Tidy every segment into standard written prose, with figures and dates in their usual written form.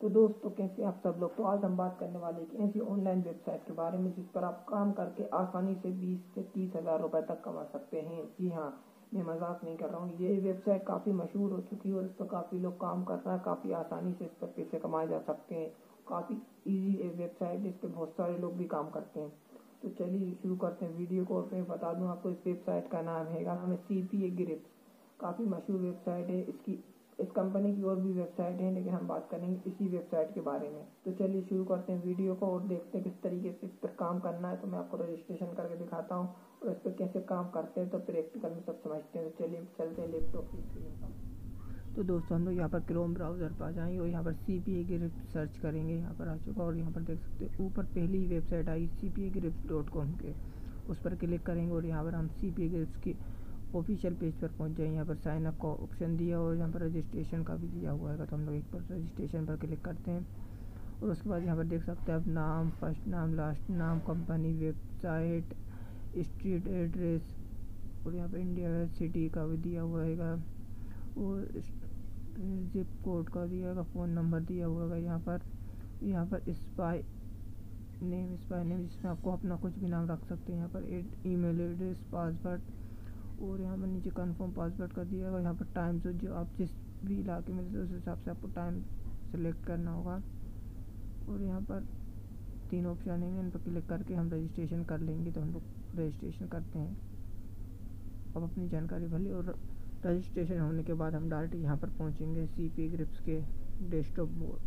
तो दोस्तों कैसे आप सब लोग। तो आज हम बात करने वाले एक ऐसी ऑनलाइन वेबसाइट के बारे में जिस पर आप काम करके आसानी से 20 से 30 हज़ार रुपये तक कमा सकते हैं। जी हाँ, मैं मजाक नहीं कर रहा हूँ। ये वेबसाइट काफ़ी मशहूर हो चुकी है और इस पर काफ़ी लोग काम कर रहे हैं। काफ़ी आसानी से इस पर पैसे कमाए जा सकते हैं। काफ़ी ईजी वेबसाइट है, इस पर बहुत सारे लोग भी काम करते हैं। तो चलिए शुरू करते हैं वीडियो को। और मैं बता दूँ आपको, इस वेबसाइट का नाम है CPA ग्रिप्स। काफ़ी मशहूर वेबसाइट है। इस कंपनी की और भी वेबसाइट है, लेकिन हम बात करेंगे इसी वेबसाइट के बारे में। तो चलिए शुरू करते हैं वीडियो को और देखते हैं किस तरीके से इस पर काम करना है। तो मैं आपको रजिस्ट्रेशन करके दिखाता हूँ और इस पर कैसे काम करते हैं, तो प्रैक्टिकल में सब समझते हैं। तो चलिए चलते हैं लैपटॉप की स्क्रीन पर। तो दोस्तों हम लोग यहाँ पर क्रोम ब्राउज़र पर आ जाएंगे और यहाँ पर CPA ग्रिप्स सर्च करेंगे। यहाँ पर आ चुका और यहाँ पर देख सकते हैं ऊपर पहली ही वेबसाइट आई CPAgrips.com के, उस पर क्लिक करेंगे और यहाँ पर हम CPA ग्रिप्स की ऑफिशियल पेज पर पहुंच जाए। यहाँ पर साइन अप का ऑप्शन दिया और यहाँ पर रजिस्ट्रेशन का भी दिया हुआ है। तो हम लोग एक बार रजिस्ट्रेशन पर क्लिक करते हैं और उसके बाद यहाँ पर देख सकते हैं आप नाम, फर्स्ट नाम, लास्ट नाम, कंपनी, वेबसाइट, स्ट्रीट एड्रेस और यहाँ पर इंडिया सिटी का भी दिया हुआ है और जिप कोड का दिया है, फ़ोन नंबर दिया हुआ है। यहाँ पर स्पाई नेम जिसमें आपको अपना कुछ भी नाम रख सकते हैं। यहाँ पर ईमेल एड्रेस, पासवर्ड और यहाँ पर नीचे कंफर्म पासवर्ड का दिया है। यहाँ पर टाइम जो आप जिस भी इलाके में उस हिसाब से आपको टाइम सेलेक्ट करना होगा और यहाँ पर 3 ऑप्शन हैं, इन पर क्लिक करके हम रजिस्ट्रेशन कर लेंगे। तो हम लोग रजिस्ट्रेशन करते हैं। अब अपनी जानकारी भरी और रजिस्ट्रेशन होने के बाद हम डायरेक्ट यहाँ पर पहुँचेंगे CPA ग्रिप्स के डेस्कटॉप बोर्ड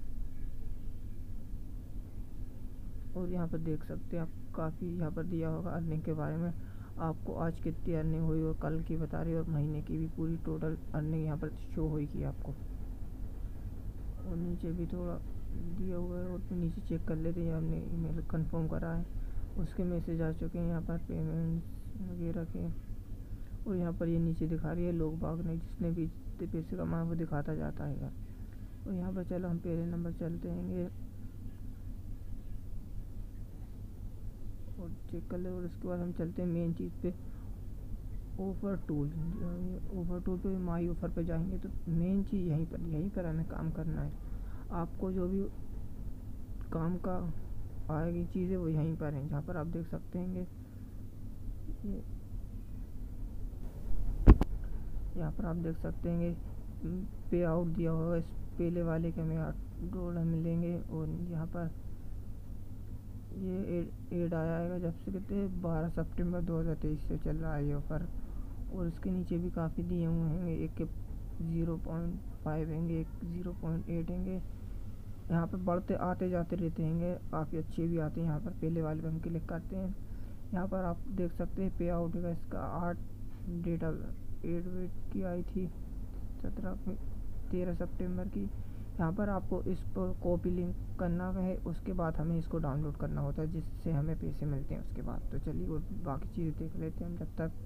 और यहाँ पर देख सकते हैं आप काफ़ी यहाँ पर दिया होगा अर्निंग के बारे में। आपको आज कितनी अर्निंग हुई और कल की बता रही है और महीने की भी पूरी टोटल अर्निंग यहाँ पर शो होगी आपको। और नीचे भी थोड़ा दिया हुआ है और नीचे चेक कर लेते हैं। हमने ईमेल कंफर्म करा है, उसके मैसेज आ चुके हैं यहाँ पर पेमेंट्स वगैरह के। और यहाँ पर ये नीचे दिखा रही है लोग बाग ने जिसने भी पैसे कमाए वो दिखाता जाता है। और यहाँ पर चलो हम पहले नंबर चलते हैं और चेक कर ले और उसके बाद हम चलते हैं मेन चीज़ पे, ऑफ़र टूल। ऑफ़र टूल पे माई ऑफ़र पे जाएंगे तो मेन चीज़ यहीं पर हमें काम करना है। आपको जो भी काम का आएगी चीज़ें वो यहीं पर हैं, जहाँ पर आप देख सकते हैं यहाँ पर आप देख सकते हैं पे आउट दिया होगा। इस पहले वाले के हमें $8 मिलेंगे और यहाँ पर ये एड आया है जब से कहते 12 सितंबर 2023 से चल रहा है ये ऑफ़र। और इसके नीचे भी काफ़ी दिए हुए हैं, एक के 0.5 होंगे, एक 0.8 होंगे। यहाँ पर बढ़ते आते जाते रहते हैं, काफ़ी अच्छे भी आते हैं। यहाँ पर पहले वाले पर हम क्लिक करते हैं। यहाँ पर आप देख सकते हैं पे आउट का इसका 8 वेट की आई थी 13 सितंबर की। यहाँ पर आपको इस पर कॉपी लिंक करना है, उसके बाद हमें इसको डाउनलोड करना होता है जिससे हमें पैसे मिलते हैं उसके बाद। तो चलिए और बाकी चीज़ें देख लेते हैं हम जब तक।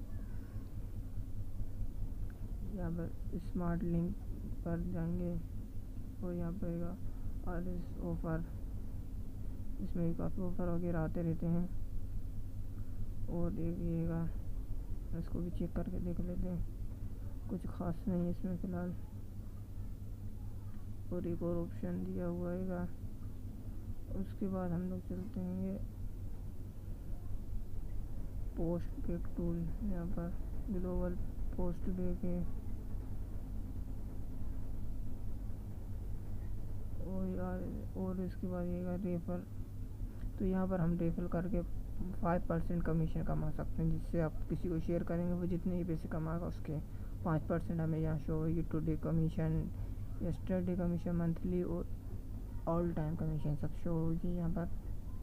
यहाँ पर स्मार्ट लिंक पर जाएंगे और यहाँ पर RS ऑफ़र, इसमें भी काफ़ी ऑफ़र वगैरह आते रहते हैं। और देखिएगा इसको भी चेक करके देख लेते हैं, कुछ ख़ास नहीं है इसमें फ़िलहाल। और एक और ऑप्शन दिया हुआ है, उसके बाद हम लोग चलते हैं पोस्ट बैक टूल। यहाँ पर ग्लोबल पोस्ट बैक है और इसके बाद ये रेफर। तो यहाँ पर हम रेफर करके 5% कमीशन कमा सकते हैं, जिससे आप किसी को शेयर करेंगे वो जितने ही पैसे कमाएगा उसके 5% हमें यहाँ शो होगी। Today commission, yesterday commission, monthly और ऑल टाइम कमीशन सब शो होगी यहाँ पर।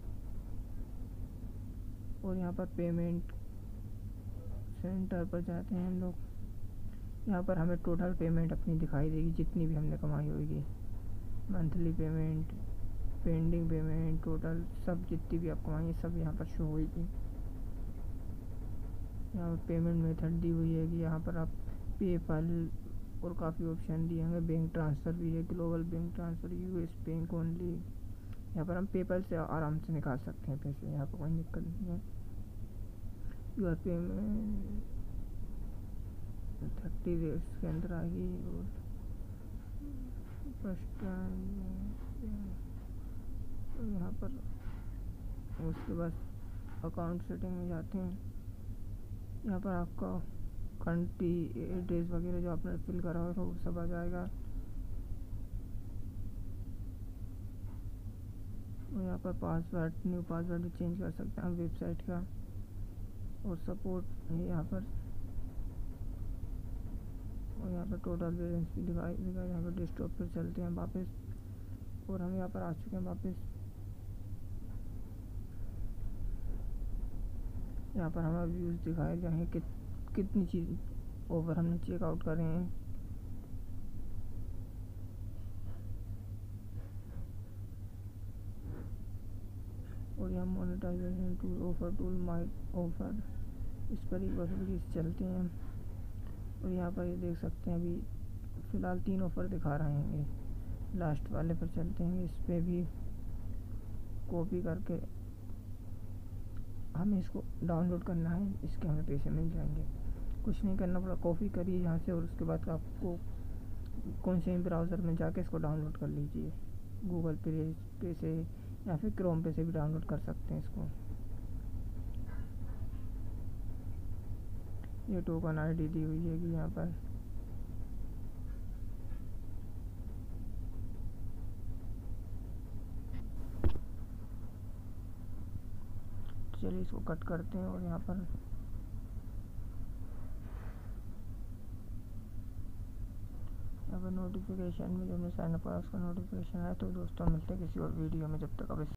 और यहाँ पर पेमेंट सेंटर पर जाते हैं हम लोग। यहाँ पर हमें टोटल पेमेंट अपनी दिखाई देगी जितनी भी हमने कमाई होगी, monthly payment, pending payment, total सब जितनी भी आप कमाएंगे सब यहाँ पर शो होगी। यहाँ पर पेमेंट मेथड दी हुई है कि यहाँ पर आप पेपल और काफ़ी ऑप्शन दिए होंगे। बैंक ट्रांसफ़र भी है, global bank transfer, US bank only. यहाँ पर हम पेपल से आराम से निकाल सकते हैं पैसे, यहाँ पर कोई दिक्कत नहीं है। यूर पेमेंट 30 डेज के अंदर आएगी। और फर्स्ट टाइम सकते हैं। तो यहाँ पर उसके बाद अकाउंट सेटिंग में जाते हैं। यहाँ पर आपका कंट्री एड्रेस वगैरह जो आपने फिल करा हो वो सब आ जाएगा। और यहाँ पर पासवर्ड, न्यू पासवर्ड भी चेंज कर सकते हैं आप वेबसाइट का। और सपोर्ट है यहाँ पर। और यहाँ पर टोटल बैलेंस भी दिखाई देगा। यहाँ पर डेस्कटॉप पर चलते हैं वापस, और हम यहाँ पर आ चुके हैं वापस। यहाँ पर हमें व्यूज़ दिखाए गए हैं कितनी चीज़ ओवर हमने चेकआउट करे हैं। और यहाँ monetization tool, offer tool, my offer, इस पर ही पॉसिबिलिटीज चलते हैं। और यहाँ पर ये देख सकते हैं अभी फ़िलहाल 3 ऑफ़र दिखा रहे हैं। लास्ट वाले पर चलते हैं। इस पर भी कॉपी करके हमें इसको डाउनलोड करना है, इसके हमें पैसे मिल जाएंगे। कुछ नहीं करना पड़ा, कॉपी करिए यहाँ से और उसके बाद आपको कौन से ब्राउज़र में जाके इसको डाउनलोड कर लीजिए। गूगल पे से या फिर क्रोम पे से भी डाउनलोड कर सकते हैं इसको। ये टोकन आईडी दी हुई है कि यहाँ पर चलिए इसको कट करते हैं। और यहाँ पर नोटिफिकेशन में जो हमने साइन अप करा उसका नोटिफिकेशन है। तो दोस्तों मिलते हैं किसी और वीडियो में, जब तक अब